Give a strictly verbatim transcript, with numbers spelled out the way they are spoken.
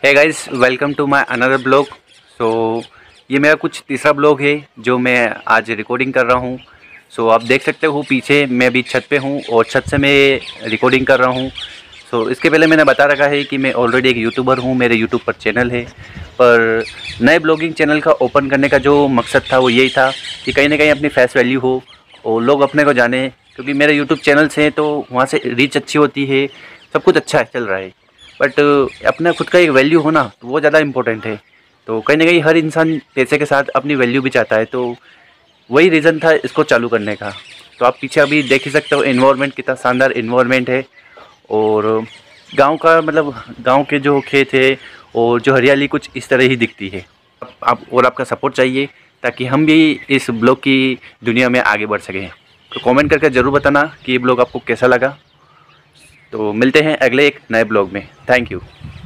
Hey guys, welcome to my another blog. So ये मेरा कुछ तीसरा ब्लॉग है जो मैं आज रिकॉर्डिंग कर रहा हूँ। सो so, आप देख सकते हो पीछे मैं अभी छत पे हूँ और छत से मैं रिकॉर्डिंग कर रहा हूँ। सो so, इसके पहले मैंने बता रखा है कि मैं ऑलरेडी एक यूट्यूबर हूँ, मेरे यूट्यूब पर चैनल है। पर नए ब्लॉगिंग चैनल का ओपन करने का जो मकसद था वो यही था कि कहीं ना कहीं अपनी फेस वैल्यू हो और लोग अपने को जाने, क्योंकि मेरे यूट्यूब चैनल से तो वहाँ से रीच अच्छी होती है, सब कुछ अच्छा चल रहा है। बट अपना खुद का एक वैल्यू होना तो वो ज़्यादा इम्पोर्टेंट है। तो कहीं ना कहीं हर इंसान पैसे के साथ अपनी वैल्यू भी चाहता है, तो वही रीज़न था इसको चालू करने का। तो आप पीछे अभी देख ही सकते हो एनवायरनमेंट कितना शानदार एनवायरनमेंट है। और गांव का मतलब गांव के जो खेत है और जो हरियाली कुछ इस तरह ही दिखती है। आप, आप और आपका सपोर्ट चाहिए ताकि हम भी इस ब्लॉग की दुनिया में आगे बढ़ सकें। तो कमेंट करके ज़रूर बताना कि ये ब्लॉग आपको कैसा लगा। तो मिलते हैं अगले एक नए ब्लॉग में। Thank you.